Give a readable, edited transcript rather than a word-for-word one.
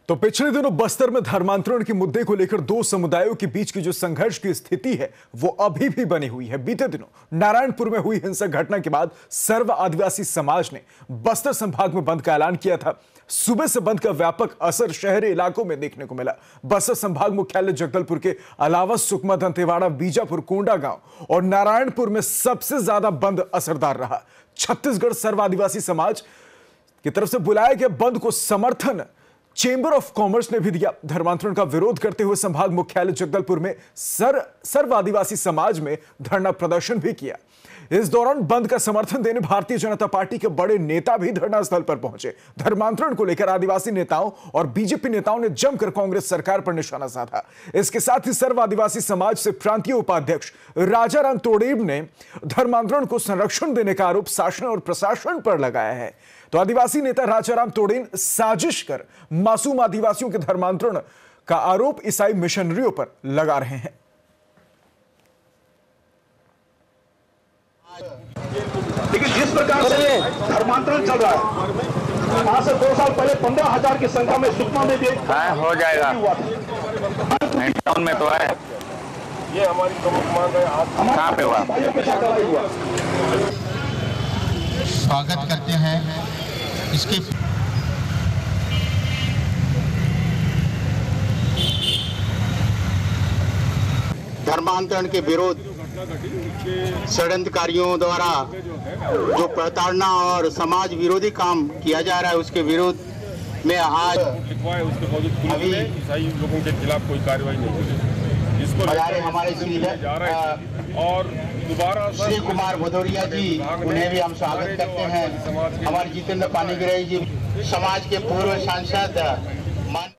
तो पिछले दिनों बस्तर में धर्मांतरण के मुद्दे को लेकर दो समुदायों के बीच की जो संघर्ष की स्थिति है वो अभी भी बनी हुई है। बीते दिनों नारायणपुर में हुई हिंसक घटना के बाद सर्व आदिवासी समाज ने बस्तर संभाग में बंद का ऐलान किया था। सुबह से बंद का व्यापक असर शहरी इलाकों में देखने को मिला। बस्तर संभाग मुख्यालय जगदलपुर के अलावा सुकमा, दंतेवाड़ा, बीजापुर, कोंडा गांव और नारायणपुर में सबसे ज्यादा बंद असरदार रहा। छत्तीसगढ़ सर्व आदिवासी समाज की तरफ से बुलाए गए बंद को समर्थन चेंबर ऑफ कॉमर्स ने भी दिया। धर्मांतरण का विरोध करते हुए संभाग मुख्यालय जगदलपुर में सर्व आदिवासी समाज में धरना प्रदर्शन भी किया। इस दौरान बंद का समर्थन देने भारतीय जनता पार्टी के बड़े नेता भी धरना स्थल पर पहुंचे। धर्मांतरण को लेकर आदिवासी नेताओं और बीजेपी नेताओं ने जमकर कांग्रेस सरकार पर निशाना साधा। इसके साथ ही सर्व आदिवासी समाज से प्रांतीय उपाध्यक्ष राजाराम तोड़ेब ने धर्मांतरण को संरक्षण देने का आरोप शासन और प्रशासन पर लगाया है। तो आदिवासी नेता राजाराम तोड़ेन साजिश कर मासूम आदिवासियों के धर्मांतरण का आरोप ईसाई मिशनरियों पर लगा रहे हैं। लेकिन जिस प्रकार से धर्मांतरण चल रहा है, आज से 2 साल पहले 15,000 की संख्या में सुकमा में भी हो जाएगा। टाउन में तो है, ये हमारी प्रमुख मांग है। कहाँ पे हुआ? स्वागत करते हैं इसके धर्मांतरण के विरोध षड्यंत्रकारियों द्वारा जो प्रताड़ना और समाज विरोधी काम किया जा रहा है उसके विरोध में आज अभी ईसाई लोगों के खिलाफ कोई कार्रवाई नहीं हुई। इसको हमारे और दोबारा श्री कुमार भदौरिया जी, उन्हें भी हम स्वागत करते हैं। हमारे जितेंद्र पानीग्राही जी, समाज के पूर्व सांसद